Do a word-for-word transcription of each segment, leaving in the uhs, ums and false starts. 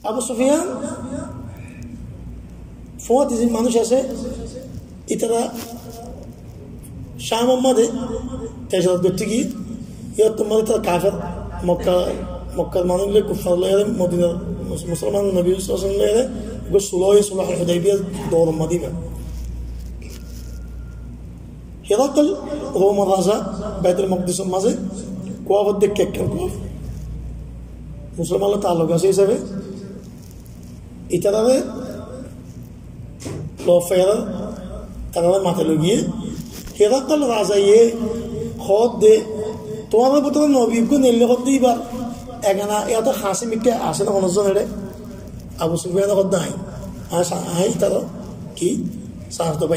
আবু সুফিয়ান ফোয়াত যে মানুষ আছে ইতারা শাহ মোহাম্মদে তেজারত করতে গিয়ে ইয়ার তোমার তার কাফের মক্কা মক্কার মানুষগুলো কুফার লাগে মদিনা মুসলমান নবী সাল্লাল্লাহু আলাইহি ওয়াসাল্লাম গো সুলহ সুলহ হুদাইবিয়া দৌর মদিনা হেরাকল রোম রাজা বাইতুল মাকদিসের মাঝে কোয়াবত দেখে কেন কোয়াব মুসলমানরা তালুক আছে হিসাবে ইতারারে লফেরা তারা মাথায় লগিয়ে হেরাকল রাজা ইয়ে খদ দে তোমার বোতল নবীকে নেলে খদ দিবা এখানে এত হাসি মিটকে আসে না মানুষজন হেরে আবু সুফিয়ানের খদ নাই আই তারা কি সাহস তো পাই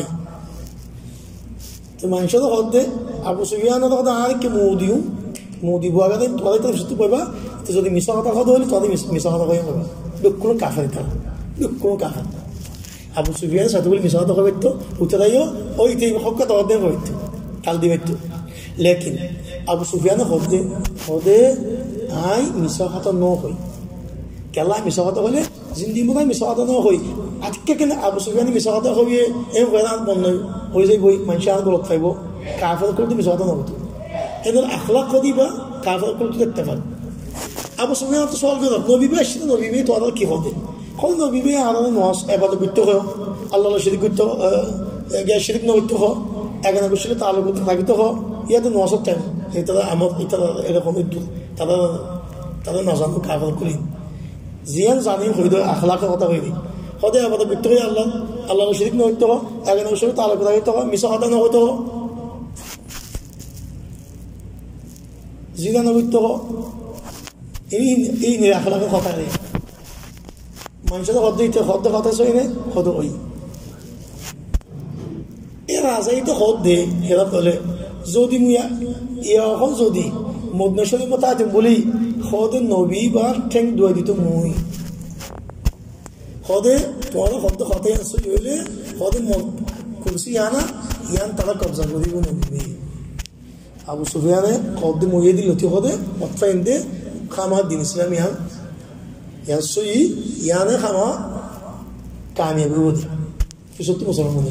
তো মানুষের খদ দে আবু সুফিয়ানের খদ আর কি মৌ দিও মৌ দিব আগে তোমাদের তো সুস্থ পাইবা তো যদি মিশা কথা খদ হলে তাদের মিশা কথা কই পাবা কোনো কাফের তারা কোনো কাফের আবু সুফিয়ানের সাথে বলে মিশা কথা কই তো উত্তরাইও ওই যে হক কথা দেন কই কাল দিবে তো লেকিন আবু সুফিয়ানের খদ দে খদে আই মিশা কথা ন হই কেলা মিশা কথা হলে জিন্দি মনে মিশা কথা ন হই আজকে কেন আবু সুফিয়ানি মিশা কথা হইয়ে এই কয়রান বন্ধ হয়ে যাই বই মানুষ আর গলত খাইব কাফের করতে মিশা কথা নবতো এদের আখলাক দিবা কাফের করতে দেখতে পারে আবু সুফিয়ান তো সওয়াল করে নবী ভাই আসছে নবী ভাই তো আর কি হবে কোন নবী ভাই আর নওয়াজ ইবাদত করতে হয় আল্লাহ শরীক করতে গ্যাস শরীক ন করতে হয় এখানে বসলে তালুক থাকিতে হয় ইয়াতে নওয়াজের টাইম এটা আমার এটা এরকম তারা তারা নাজানো কাফের করি জিয়ান জানি হইদ আখলাকের কথা হইদি সদায় আবাদত করতে হয় আল্লাহ আল্লাহ শরীক ন করতে হয় এখানে বসলে তালুক থাকিতে হয় মিশা কথা ন হইতে হয় জিনা ন করতে হয় এই এই আখলাকের কথা নেই মানুষের শব্দ ইতে শব্দ কথা চই নে সদ ওই এ রাজাই তো সদ দে হেরা বলে যদি মুয়া এখন যদি মদনেশ্বরী মতো আজ বলি সদে নবী বা ঠেং দুয়াই দিত মুই সদে তোমার শব্দ সদাই আছো হইলে সদে কুরসি আনা ইয়ান তারা কবজা করিব নবী আবু সুফিয়ানে শব্দ মুয়ে দিল সদে অফাইন দে খামা দিন ইসলাম ইয়ান ইয়ান সই ইয়ানে খামা কামিয়াবি বলি পিছত মুসলমান মনে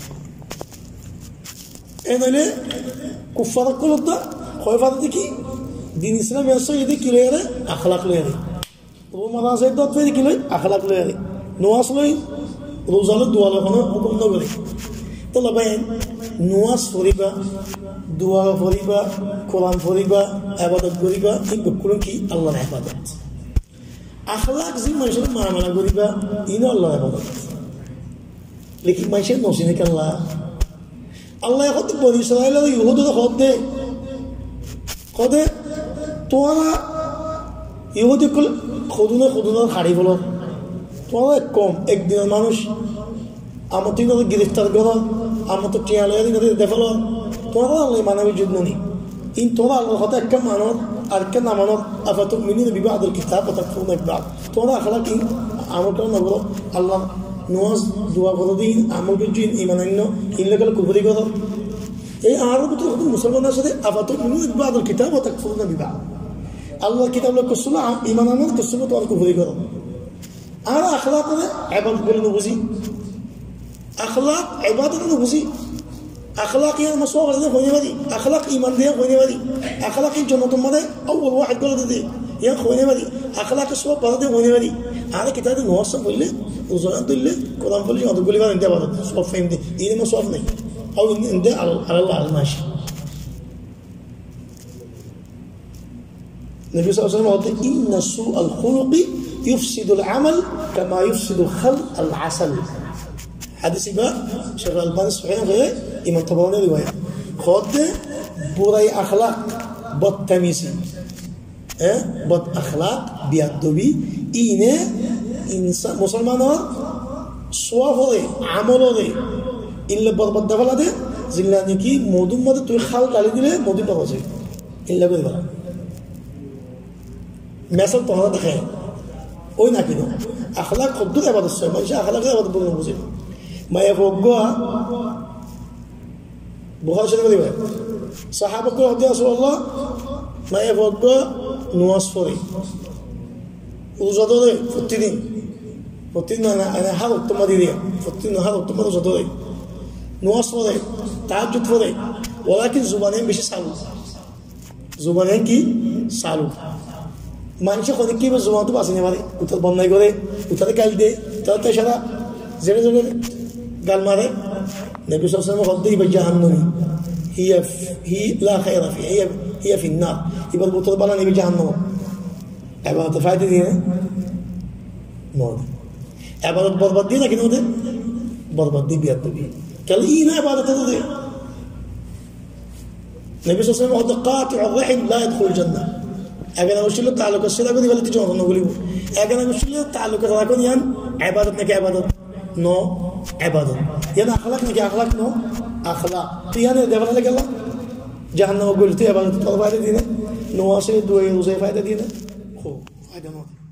এই নইলে কুফার কলতা কয়ফার দেখি দিন ইসলাম ইয়ান সই এদি কি লয় রে আখলাক লয় রে ও মানাসে দত ফেরি কি লয় আখলাক লয় রে নোয়াজ লয় রোজালে দোয়া লখানো হুকুম ন করে তো লাবাইন নোয়াজ ফরিবা দোয়া ফরিবা কোরআন ফরিবা ইবাদত করিবা এই বকুল কি আল্লাহর ইবাদত আখলাক জি মানুষের মামলা করিবা ইনো আল্লাহর ইবাদত লেকিন মানুষের নসিনে আল্লাহ আল্লাহ কত বনি ইসরাইল আর ইহুদদের খদ দে কদে তোরা ইহুদি কল খুদুনা খুদুনা হারি বল তোরা কম একদিনের মানুষ আমার তুই গ্রেফতার করো আমার তো টিয়া লয়ে দেখল তোরা আল্লাহ মানবী যুদ্ধ নেই ইন তোরা আল্লাহর কথা একটা মানত আর একটা না মানত আফা তো মিনি বিবাহ আদল কিতাব কথা ফোন একবার তোরা আখলা কি আমার কেন নগর আল্লাহ নোয়াজ দোয়া করো দিন আমার কিছু ইমানান্য ইনলে গেলে কুবরি করো এই আরো তো মুসলমানের সাথে আফা তো মিনি বিবাহ আদল কিতাব কথা ফোন বিবাহ আল্লাহ কিতাব লোক কুসুলা ইমান আমার কুসুলা তোমার কুবরি করো আর আখলা করে এবার বলে বুঝি আখলাক ইবাদত না বুঝি اخلاق يا مصور ده خويني بدي اخلاق ايمان ده خويني بدي اخلاق الجنه مده اول واحد قال ده يا خويني بدي اخلاق الصواب ده خويني بدي هذا كتاب نوصل ولا وزاد له قران فلي هذا قولي بقى انت بعد صواب فهم دي ايه ما صواب نہیں او انت على الله على ماشي النبي صلى الله عليه وسلم قال ان سوء الخلق يفسد العمل كما يفسد الخل العسل حديث بقى شيخ الألباني صحيح غير إمام طبراني رواية خد براي أخلاق بدتميزي إيه بد أخلاق بيدوبي إنه إنسان مسلمان صواف ده عمل ده إلا بد بد دفع ده زلاني كي مودم ماذا توي خال قالي دي له مودم بقى إلا بده بقى مثلا تهرب دخل أو نكيدو أخلاق خد ده بعد السؤال ما إيش أخلاق ده بعد بقول نبوزي ما يفوقها بخاري شنو بيقول صحابة قالوا يا رسول الله ما يفوقها نواصفري রোজা ধরে প্রতিদিন প্রতিদিন হার উত্তম দিয়ে প্রতিদিন হার উত্তম রোজা ধরে নোয়াজ পড়ে তাহাজ্জুদ পড়ে ওরা কি জুবানে বেশি চালু জুবানে কি চালু মানুষে কদিক কি জুবানতো বাঁচি নেবারে উত্তর বন্যায় করে উত্তরে গাল দিয়ে তার তেসারা জেনে জেনে গাল মারে নবী সাল্লাল্লাহু আলাইহি ওয়াসাল্লাম হদ্দে ইবা জাহান্নামী হিয়া হি লা খায়রা ফি হিয়া হিয়া ফি النار ইবার উত্তর বানা নবী জাহান্নাম ইবাদত ফায়দা দিয়ে নয় ইবাদত বরবাদ দিয়ে না কিনা ওদের বরবাদ দিয়ে বিয়াদ দিবি قال إيه ما بعد تضيع النبي صلى الله عليه وسلم قاطع الرحم لا يدخل الجنة أجانا وشيله تعلق السيرة بدي ولا تجوا نقوليه أجانا وشيله تعلق الرحم يان عبادتنا كعبادة نو عبادة يان أخلاقنا كأخلاق نو أخلاق تيان دبنا لك الله جهنم وقول تي عبادة الله فايدة دينا نواسي دوي وزي فايدة دينا هو فايدة نو